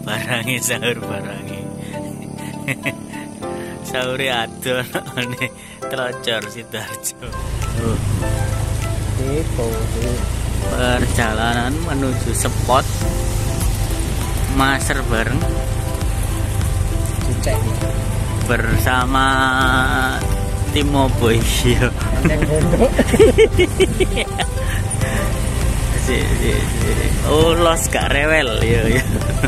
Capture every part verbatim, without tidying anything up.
barangi sahur barangi. Sahur adon ane Tlocor Sidoarjo. Perjalanan menuju spot master bareng bersama tim Moboy. Oh, los gak rewel ya, ya.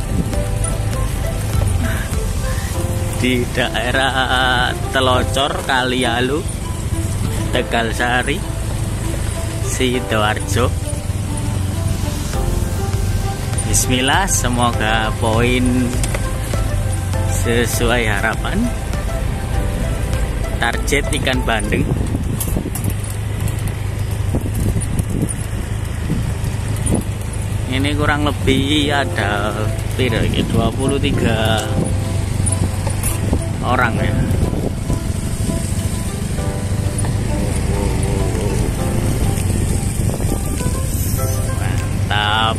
Di daerah Tlocor, Kalialu, Tegalsari, Sidoarjo. Bismillah, semoga poin sesuai harapan. Target ikan bandeng. Ini kurang lebih ada dua puluh tiga orang ya. Mantap.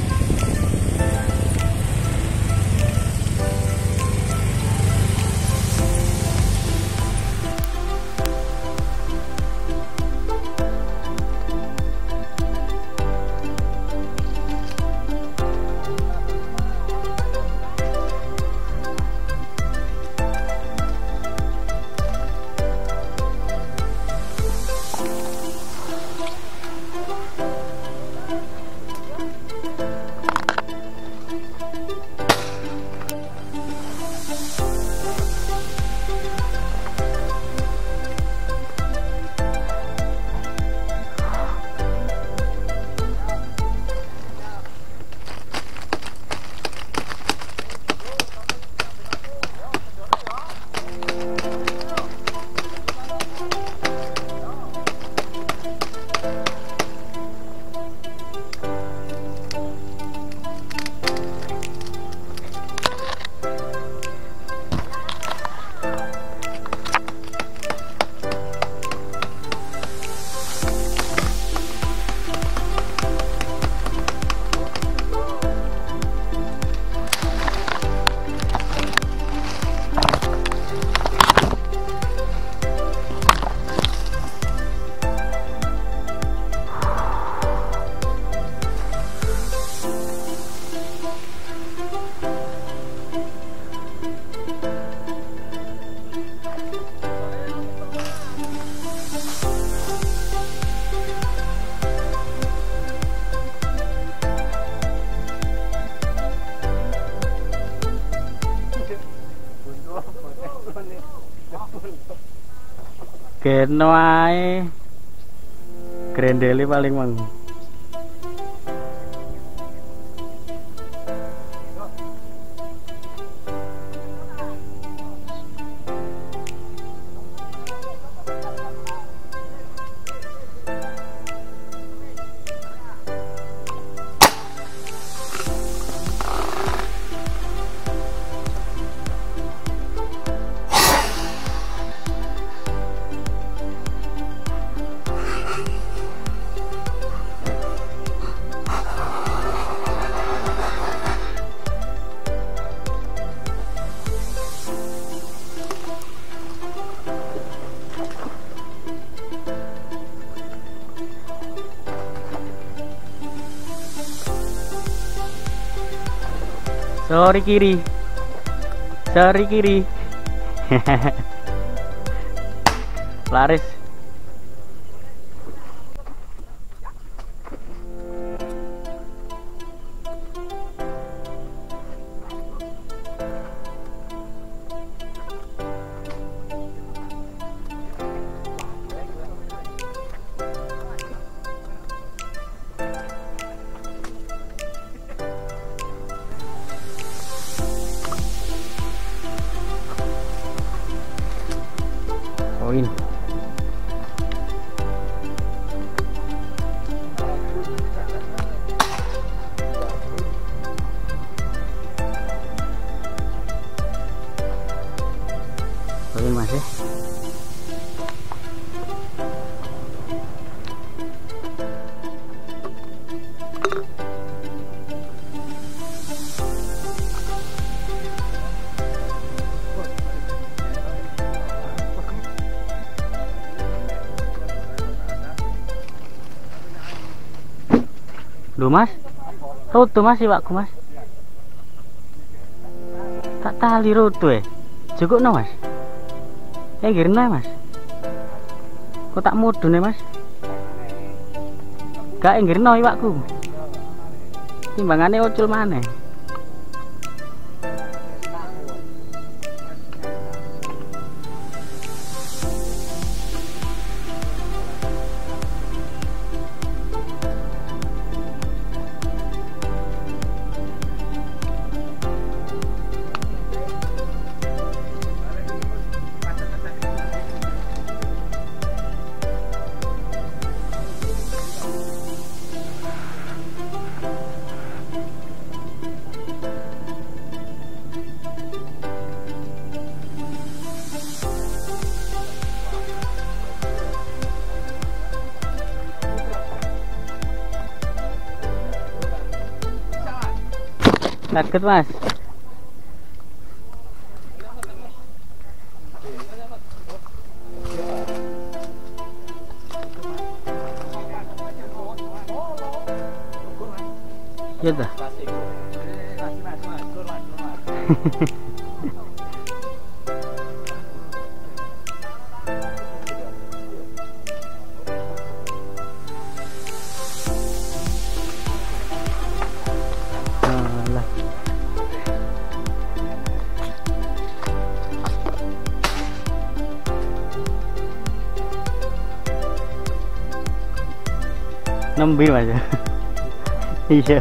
Keno ae grendeli paling mang. Sorry kiri, sorry kiri. Laris. Poin. Poin masih. Duh mas, roto mas iwakku mas. Tak tali roto eh. Cukup no mas. Eh girna mas. Kok tak mudun ya mas. Gak girna iwakku. Timbangannya ucul maneh. Kaget mas. Iya dah. Nembe mas. Iya.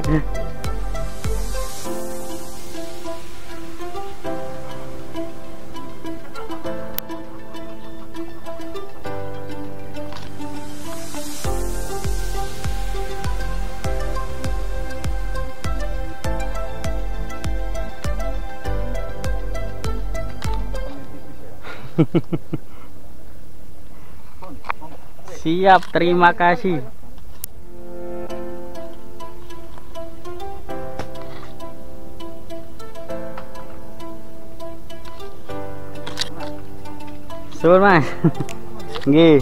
Siap, terima kasih. Suwun mas. Nggih.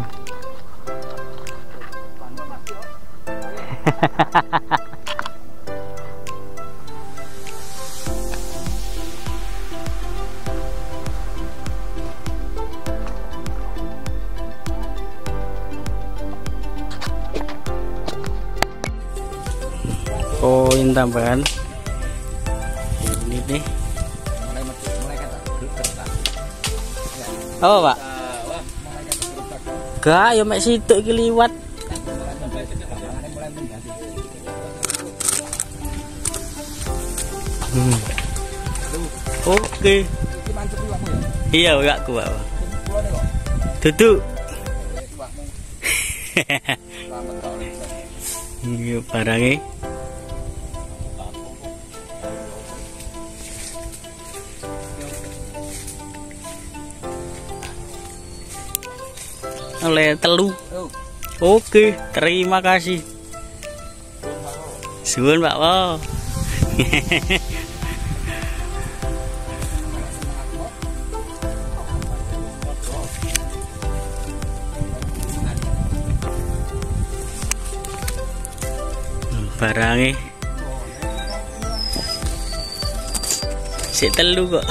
Koin tambahan ini nih. Oh pak, gak ya mek situ iki liwat. Hmm. Oke. Iya gak kuat. Duduk. Ini barangnya. Oleh telu. Oke, terima kasih. Suwun Pak. Wow. Barangnya sik telu kok.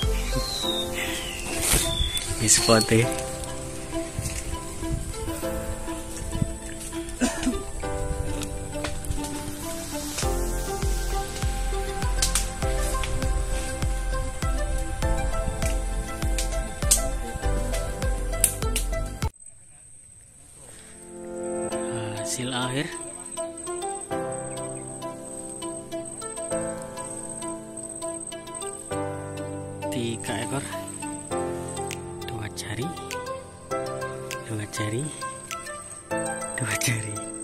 Di spotnya. Hasil akhir tiga ekor, dua jari, dua jari, dua jari.